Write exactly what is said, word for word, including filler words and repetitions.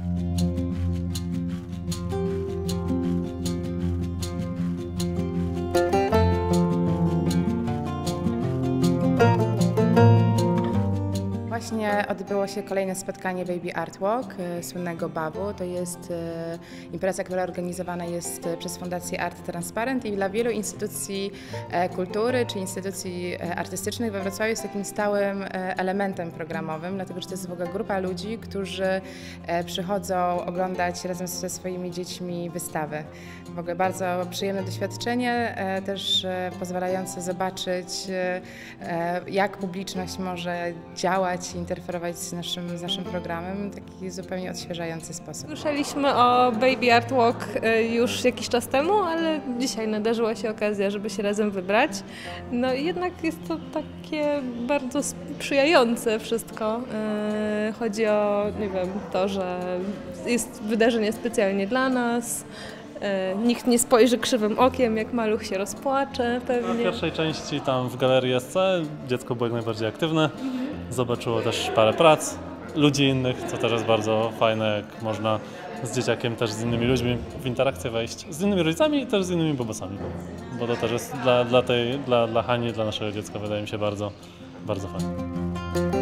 Właśnie odbyło się kolejne spotkanie Baby Art Walk, słynnego bawu. To jest impreza, która organizowana jest przez Fundację Art Transparent i dla wielu instytucji kultury czy instytucji artystycznych we Wrocławiu jest takim stałym elementem programowym, dlatego że to jest w ogóle grupa ludzi, którzy przychodzą oglądać razem ze swoimi dziećmi wystawy. W ogóle bardzo przyjemne doświadczenie, też pozwalające zobaczyć, jak publiczność może działać, interferować z naszym, z naszym programem w taki zupełnie odświeżający sposób. Słyszeliśmy o Baby Art Walk już jakiś czas temu, ale dzisiaj nadarzyła się okazja, żeby się razem wybrać. No i jednak jest to takie bardzo sprzyjające wszystko. Chodzi o, nie wiem, to, że jest wydarzenie specjalnie dla nas. Nikt nie spojrzy krzywym okiem, jak maluch się rozpłacze pewnie. W pierwszej części tam w Galerii S C dziecko było jak najbardziej aktywne. Zobaczyło też parę prac, ludzi innych, co też jest bardzo fajne, jak można z dzieciakiem też z innymi ludźmi w interakcję wejść, z innymi rodzicami i też z innymi bobosami. Bo to też jest dla, dla, tej, dla, dla Hani, dla naszego dziecka wydaje mi się bardzo, bardzo fajne.